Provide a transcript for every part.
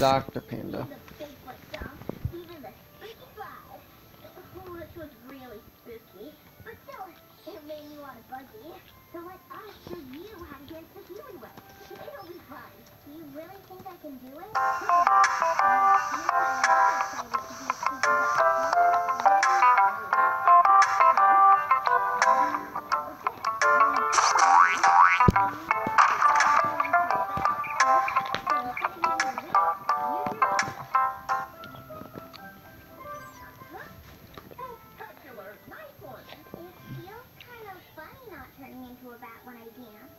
Dr. Panda. Even the spooky fly. Oh, this was really spooky. But still, it made me want to buggy. So let us show you how to dance the human way. It'll be fun. Do you really think I can do it? Turning into a bat when I dance.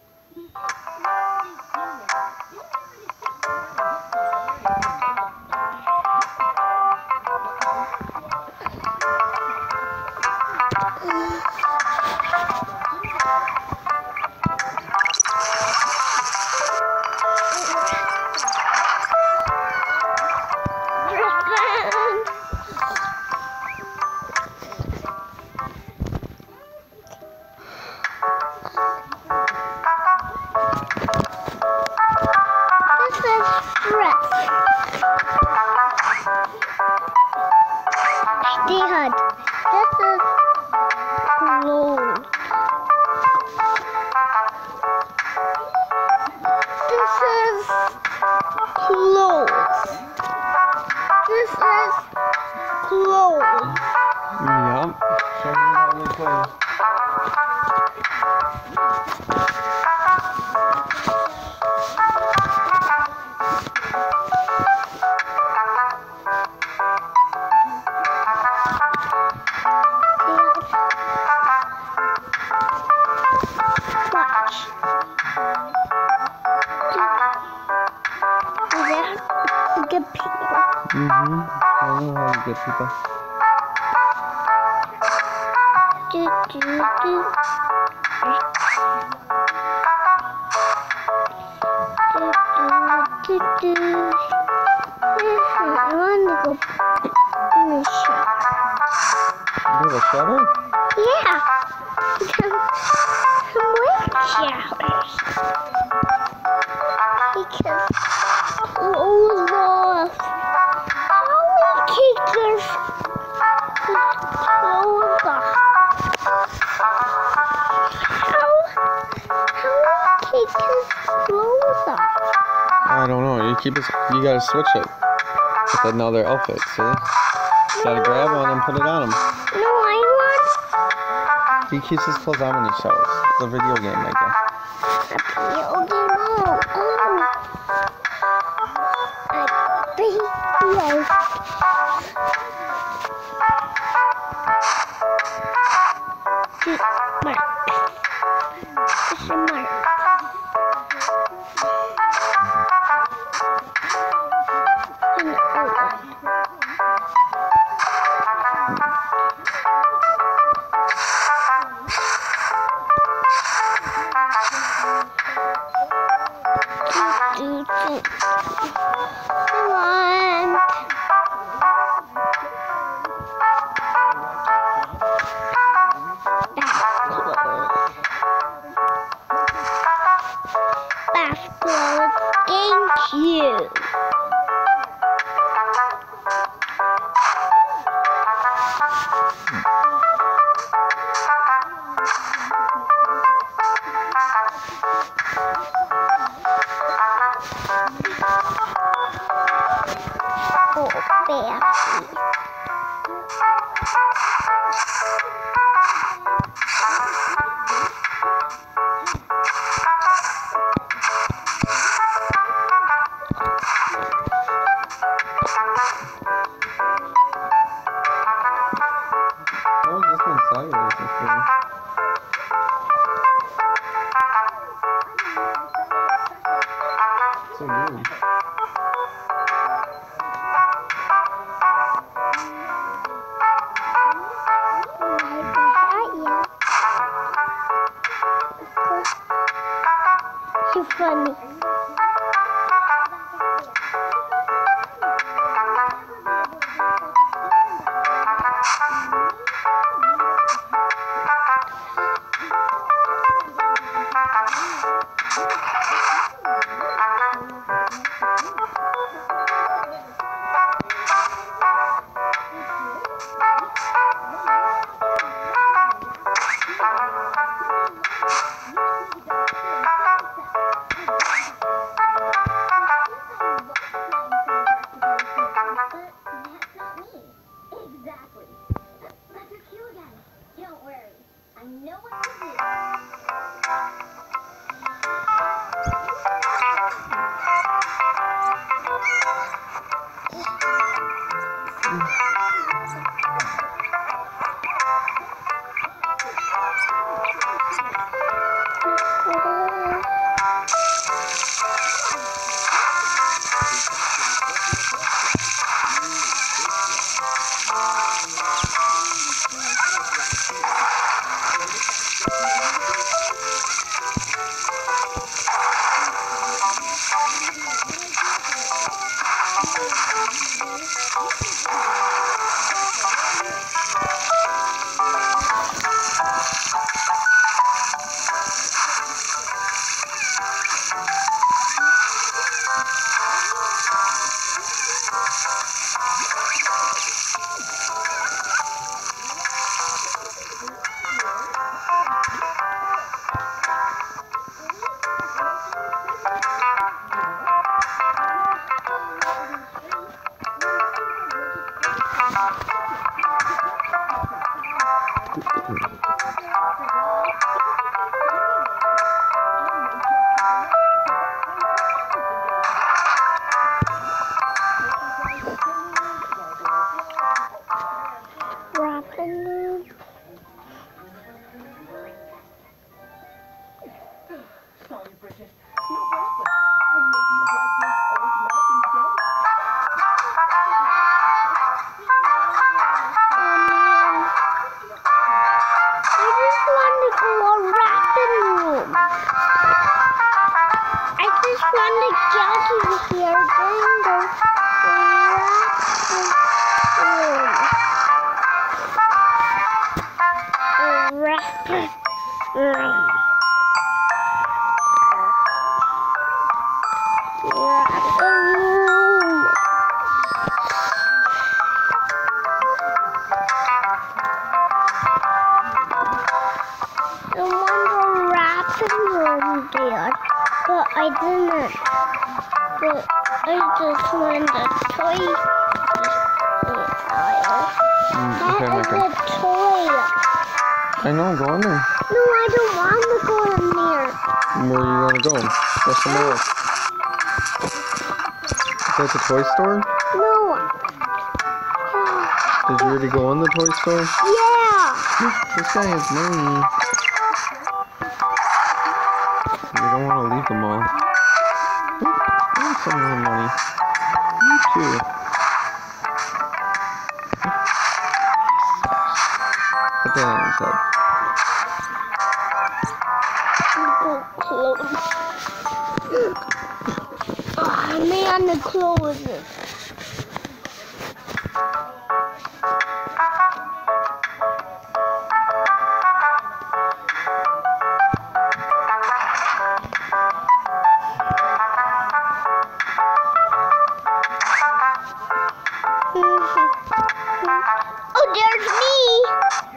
Dad, this is closed. This is closed. This is closed. Yup. Show me how they play. Good people. I know how to get people. I want to go in the shower. You have a shower? Yeah. Some wet showers. Because clothes off. How we take this clothes off? How we take his clothes off? I don't know. You gotta switch it with another outfit. See? Gotta grab one and put it on him. No, I want. He keeps his clothes on when he showers. It's a video game, Micah. A video game. Yes. Mark. This is Mark. And Owen. Bath clothes. Thank you. Oh, baby. Oh, this one's sideways. That's good. So weird. You're funny. But I didn't. But I just wanted a toy aisle. Okay, That is Micah. a toy. I know, go in there. No, I don't want to go in there. Where are you going to go? Go somewhere else. Is that the toy store? No. Did you already go in the toy store? Yeah. This guy has money. You don't want to leave them all. I want some more money. You too. Put that on his head. Clothes. Oh man, the clothes. Oh, there's me.